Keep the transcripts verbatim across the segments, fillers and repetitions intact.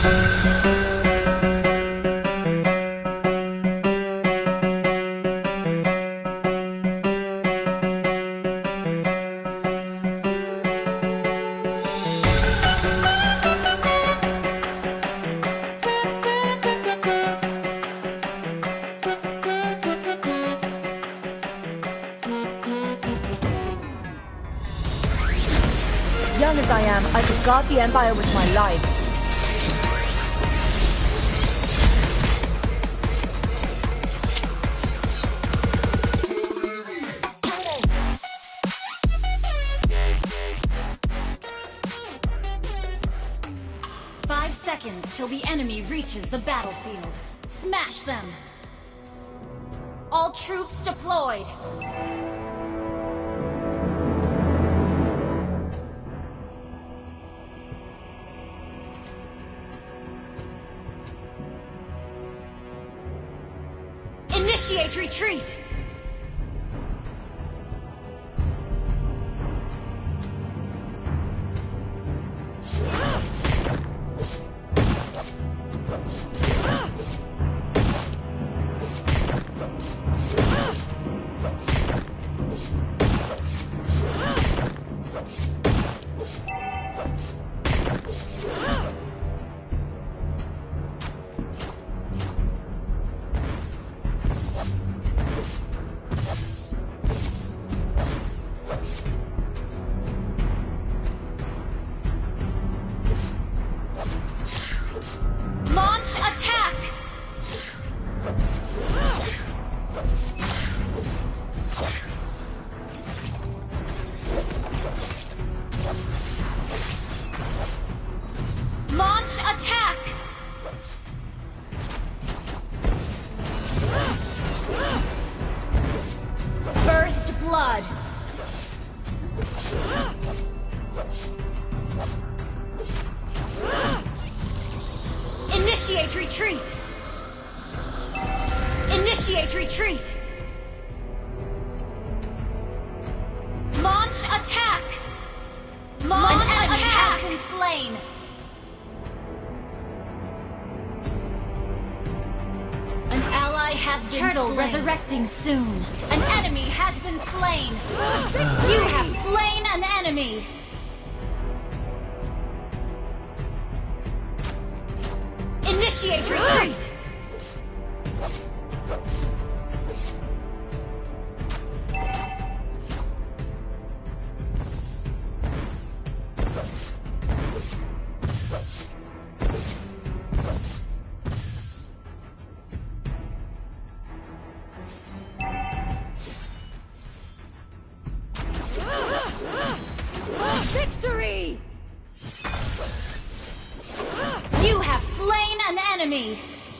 Young as I am, I could guard the Empire with my life. Five seconds till the enemy reaches the battlefield. Smash them! All troops deployed! Initiate retreat! Attack! Launch attack! First blood! Initiate retreat! Initiate retreat! Launch attack! Launch An attack! Has been slain! An ally has been Turtle slain. Resurrecting soon. An enemy has been slain! You have slain an enemy! Initiate retreat! Victory! You have slain an enemy!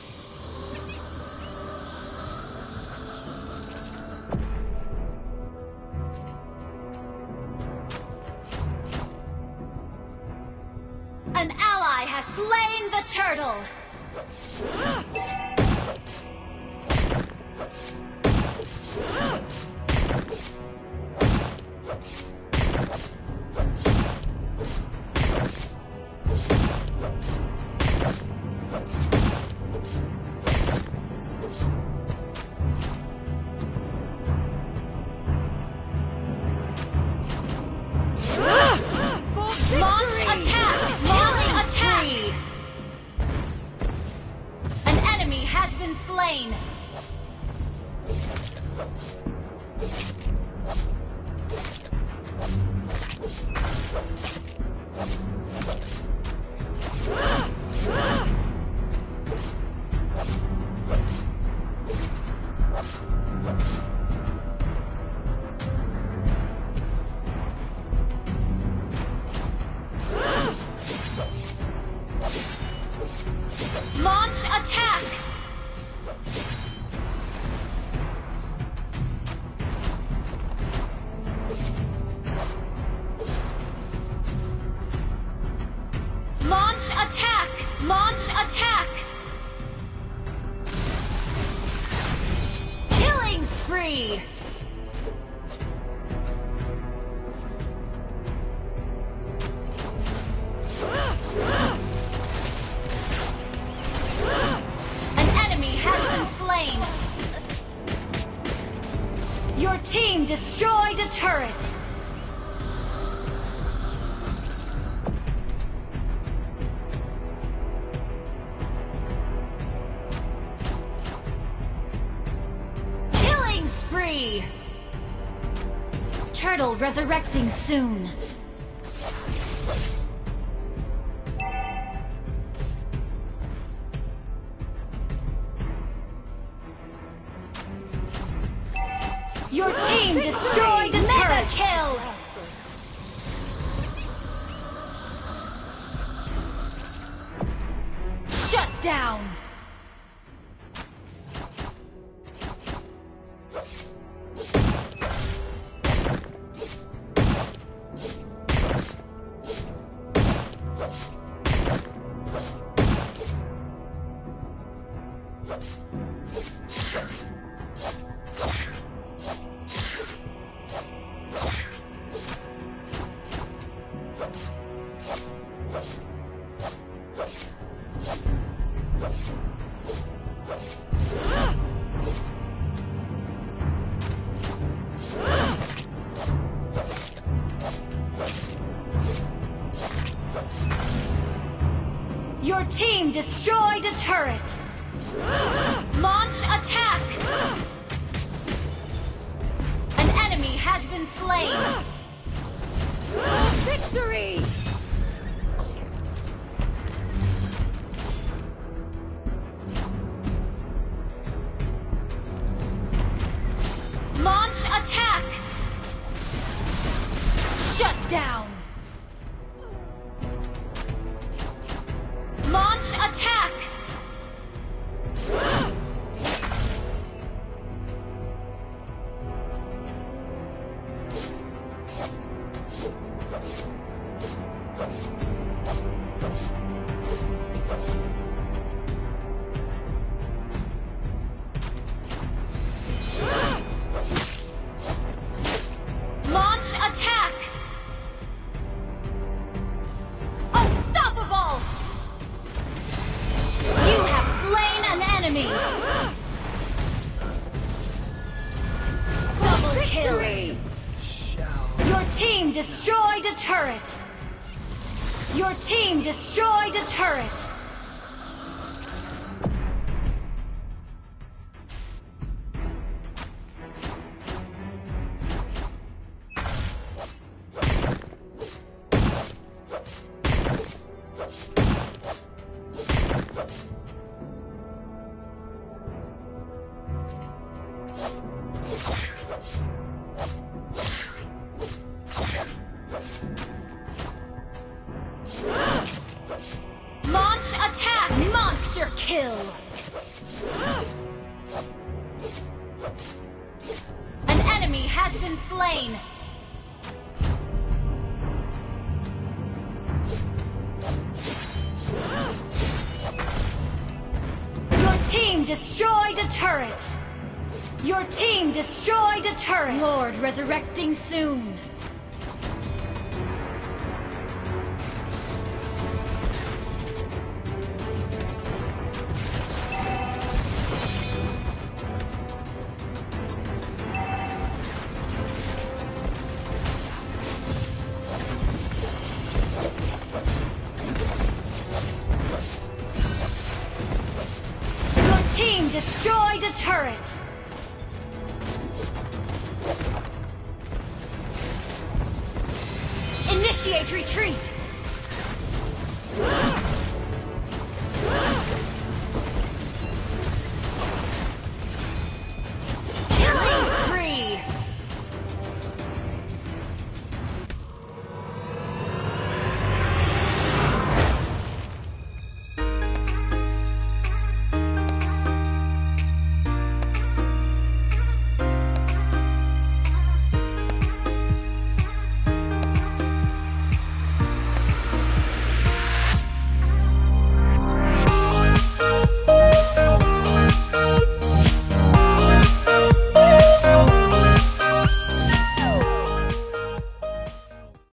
An ally has slain the turtle! Launch attack! Launch attack! An enemy has been slain! Launch attack! Launch attack! Launch attack! Killing spree! team destroyed a turret. Killing spree. Turtle resurrecting soon. Your team destroyed a turret! Kill! Shut down! Your team destroyed a turret! Launch attack! An enemy has been slain! Victory! Launch attack! Shut down! Launch attack! Launch attack! Unstoppable! You have slain an enemy! Double kill! Your team destroyed a turret! Your team destroyed a turret! Launch attack! Monster kill! An enemy has been slain! Your team destroyed a turret! Your team destroyed a turret! Lord resurrecting soon! Team destroyed a turret! Initiate retreat!